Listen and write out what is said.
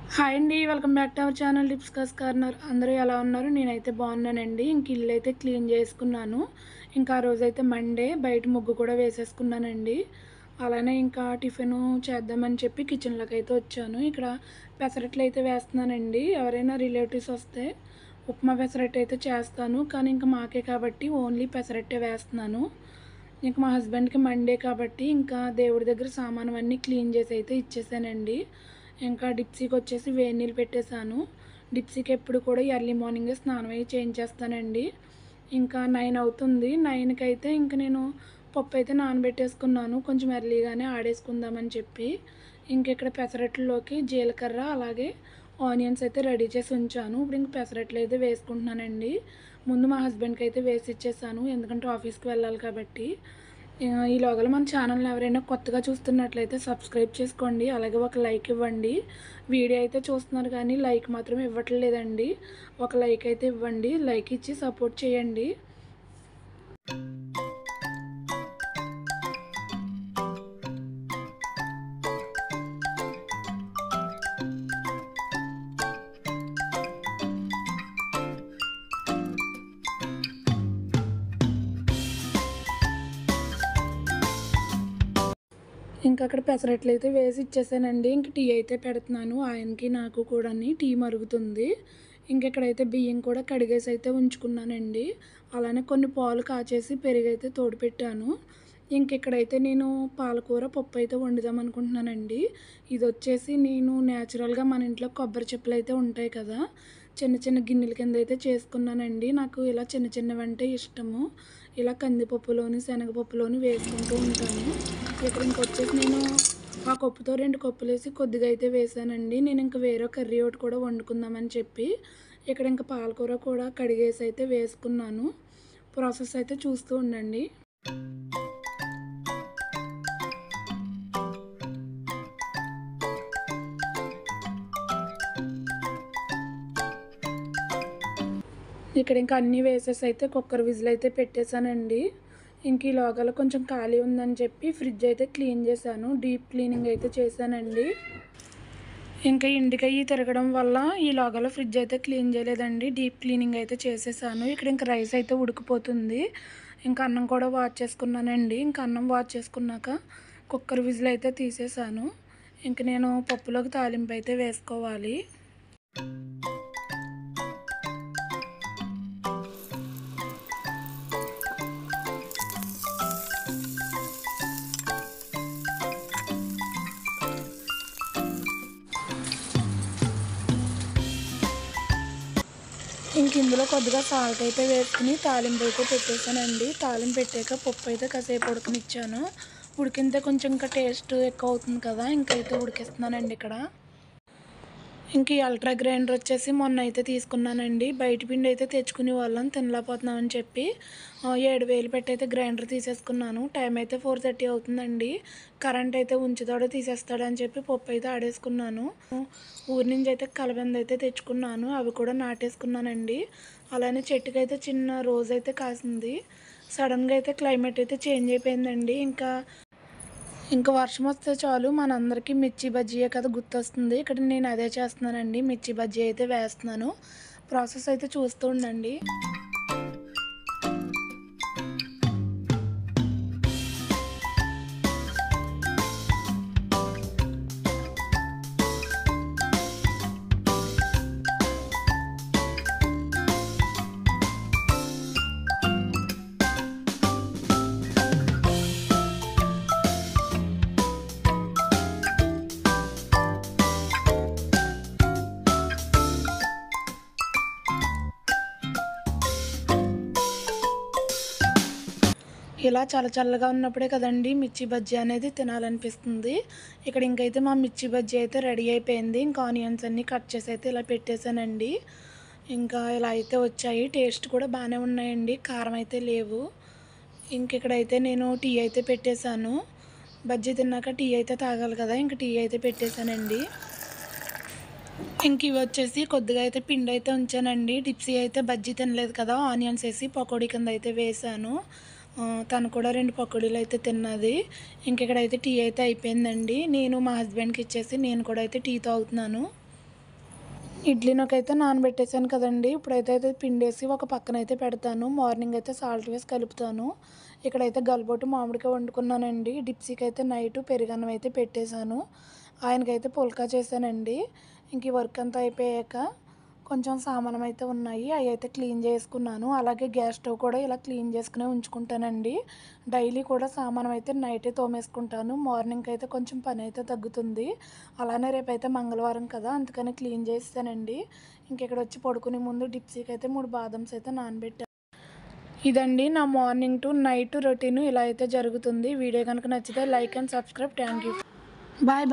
Hi అండి. Welcome back to our channel discuss corner. అందరూ ఎలా ఉన్నారు? నేనైతే బాగున్నానండి. ఇంక ఇల్లు అయితే క్లీన్ చేసుకున్నాను. ఇంకా ఆ రోజైతే మండే బయట ముగ్గు కూడా వేసేసుకున్నానండి. అలానే ఇంకా టిఫిను చేద్దామని చెప్పి కిచెన్లోకి అయితే వచ్చాను. ఇక్కడ పెసరట్లు అయితే వేస్తున్నానండి. ఎవరైనా రిలేటివ్స్ వస్తే ఉప్మా పెసరట్టు అయితే చేస్తాను. కానీ ఇంకా మాకే కాబట్టి ఓన్లీ పెసరట్టే వేస్తున్నాను. ఇంకా మా హస్బెండ్కి మండే కాబట్టి ఇంకా దేవుడి దగ్గర సామాను అన్నీ క్లీన్ చేసి అయితే ఇచ్చేసానండి. ఇంకా డిప్సీకి వచ్చేసి వేడి నీళ్ళు పెట్టేశాను. డిప్సీకి ఎప్పుడు కూడా ఎర్లీ మార్నింగే స్నానం అయ్యి చేయించేస్తానండి. ఇంకా 9 అవుతుంది. 9కి అయితే ఇంక నేను పప్పు అయితే నానబెట్టేసుకున్నాను. కొంచెం ఎర్లీగానే ఆడేసుకుందామని చెప్పి. ఇక్కడ పెసరట్లలోకి జీలకర్ర అలాగే ఆనియన్స్ అయితే రెడీ చేసి ఉంచాను. ఇప్పుడు ఇంక పెసరట్లు అయితే వేసుకుంటున్నానండి. ముందు మా హస్బెండ్కి అయితే వేసి ఇచ్చేసాను. ఎందుకంటే ఆఫీస్కి వెళ్ళాలి కాబట్టి. ఈలోగా మన ఛానల్ని ఎవరైనా కొత్తగా చూస్తున్నట్లయితే సబ్స్క్రైబ్ చేసుకోండి. అలాగే ఒక లైక్ ఇవ్వండి. వీడియో అయితే చూస్తున్నారు కానీ లైక్ మాత్రం ఇవ్వట్లేదండి. ఒక లైక్ అయితే ఇవ్వండి. లైక్ ఇచ్చి సపోర్ట్ చేయండి. ఇంకా అక్కడ పెసరట్లు అయితే వేసి ఇచ్చేసానండి. ఇంక టీ అయితే పెడుతున్నాను. ఆయనకి నాకు కూడా టీ మరుగుతుంది. ఇక్కడైతే బియ్యం కూడా కడిగేసి అయితే ఉంచుకున్నానండి. అలానే కొన్ని పాలు కాచేసి పెరుగైతే తోడుపెట్టాను. ఇక్కడైతే నేను పాలకూర పప్పు అయితే వండుదాం అనుకుంటున్నానండి. ఇది వచ్చేసి నేను న్యాచురల్గా మన ఇంట్లో కొబ్బరి చెప్పులు అయితే ఉంటాయి కదా, చిన్న చిన్న గిన్నెల కింద అయితే చేసుకున్నానండి. నాకు ఇలా చిన్న చిన్నవంటే ఇష్టము. ఇలా కందిపప్పులోని శనగపప్పులోని వేసుకుంటూ ఉంటాను. ఇక్కడ ఇంకొచ్చేసి నేను ఆ కప్పుతో 2 కప్పులేసి కొద్దిగా అయితే వేసానండి. నేను ఇంకా వేరే కర్రీ ఒకటి కూడా వండుకుందామని చెప్పి ఇక్కడ ఇంకా పాలకూర కూడా కడిగేసి అయితే వేసుకున్నాను. ప్రాసెస్ అయితే చూస్తూ ఉండండి. ఇక్కడ ఇంకా అన్నీ వేసేసి అయితే కుక్కర్ విజిల్ అయితే పెట్టేశానండి. ఈ లోగాలో కొంచెం ఖాళీ ఉందని చెప్పి ఫ్రిడ్జ్ అయితే క్లీన్ చేశాను. డీప్ క్లీనింగ్ అయితే చేశానండి. ఇంకా ఇంటికయ్యి తిరగడం వల్ల ఈ లోగాలో ఫ్రిడ్జ్ అయితే క్లీన్ చేయలేదండి. డీప్ క్లీనింగ్ అయితే చేసేసాను. ఇక్కడ ఇంకా రైస్ అయితే ఉడికిపోతుంది. ఇంకా అన్నం కూడా వాష్ చేసుకున్నానండి. ఇంకా అన్నం వాష్ చేసుకున్నాక కుక్కర్ విజిల్ అయితే తీసేసాను. నేను పప్పులోకి తాలింపు అయితే వేసుకోవాలి. ఇందులో కొద్దిగా సాల్ట్ అయితే వేసుకుని తాలింపు అయితే పెట్టేశానండి. తాలింపు పెట్టాక పప్పు అయితే కాసేపు ఉడకనిచ్చాను. ఉడికితే కొంచెం ఇంకా టేస్ట్ ఎక్కువ అవుతుంది కదా, ఇంకైతే ఉడికిస్తున్నానండి ఇక్కడ. ఈ అల్ట్రా గ్రైండర్ వచ్చేసి మొన్న అయితే తీసుకున్నానండి. బయట పిండి అయితే తెచ్చుకునే వాళ్ళం, తినలేకపోతున్నామని చెప్పి 7,000 పెట్టి అయితే గ్రైండర్ తీసేసుకున్నాను. టైం అయితే 4:30 అవుతుందండి. కరెంట్ అయితే ఉంచుతాడో తీసేస్తాడని చెప్పి పప్పు అయితే ఆడేసుకున్నాను. ఊరి నుంచి అయితే కలబంద అయితే తెచ్చుకున్నాను. అవి కూడా నాటేసుకున్నానండి. అలానే చెట్టుకైతే చిన్న రోజ్ అయితే కాసింది. సడన్గా అయితే క్లైమేట్ అయితే చేంజ్ అయిపోయిందండి. ఇంకా వర్షం వస్తే చాలు మనందరికీ మిర్చి బజ్జీయే కదా గుర్తొస్తుంది. ఇక్కడ నేను అదే చేస్తున్నానండి. మిర్చి బజ్జీ అయితే వేస్తున్నాను. ప్రాసెస్ అయితే చూస్తూ ఉండండి. ఇలా చల్లగా ఉన్నప్పుడే కదండి మిర్చి బజ్జీ అనేది తినాలనిపిస్తుంది. ఇక్కడ ఇంకైతే మా మిర్చి బజ్జీ అయితే రెడీ అయిపోయింది. ఇంకా ఆనియన్స్ అన్నీ కట్ చేసి అయితే ఇలా పెట్టేశానండి. ఇంకా ఇలా అయితే వచ్చాయి. టేస్ట్ కూడా బాగానే ఉన్నాయండి. కారం అయితే లేవు. ఇక్కడైతే నేను టీ అయితే పెట్టేశాను. బజ్జీ తిన్నాక టీ అయితే తాగాలి కదా, ఇంక టీ అయితే పెట్టేశానండి. ఇవి వచ్చేసి కొద్దిగా అయితే పిండి అయితే ఉంచానండి. డిప్సీ అయితే బజ్జీ తినలేదు కదా, ఆనియన్స్ వేసి పకోడీ కింద అయితే వేసాను. తను కూడా 2 పకోడీలు అయితే తిన్నది. ఇక్కడైతే టీ అయితే అయిపోయిందండి. నేను మా హస్బెండ్కి ఇచ్చేసి నేను కూడా అయితే టీ తాగుతున్నాను. ఇడ్లీనొకైతే నానబెట్టేసాను కదండీ! ఇప్పుడైతే పిండేసి ఒక పక్కనైతే పెడతాను. మార్నింగ్ అయితే సాల్ట్ వేసి కలుపుతాను. ఇక్కడైతే గలబొట్టు మామిడికాయ వండుకున్నానండి. డిప్సీకైతే నైటు పెరుగన్నం అయితే పెట్టేశాను. ఆయనకైతే పుల్కా చేశానండి. ఇంక ఈ వర్క్ అంతా అయిపోయాక కొంచెం సామానమైతే ఉన్నాయి. అయైతే క్లీన్ చేసుకున్నాను. అలాగే గ్యాస్ స్టవ్ కూడా ఇలా క్లీన్ చేసుకునే ఉంచుకుంటానండి. డైలీ కూడా సామానమైతే నైటే తోమేసుకుంటాను. మార్నింగ్‌కైతే కొంచెం పనైతే తగ్గుతుంది. అలానే రేపైతే మంగళవారం కదా! అందుకని క్లీన్ చేసేసానండి. ఇంకిక్కడొచ్చి పడుకునే ముందు డిప్సీకైతే 3 బాదమ్స్ అయితే నానబెట్టా. ఇదండి నా మార్నింగ్ టు నైట్ రొటీను ఇలా అయితే జరుగుతుంది. వీడియో గనుక నచ్చితే like and subscribe. Thank you. Bye.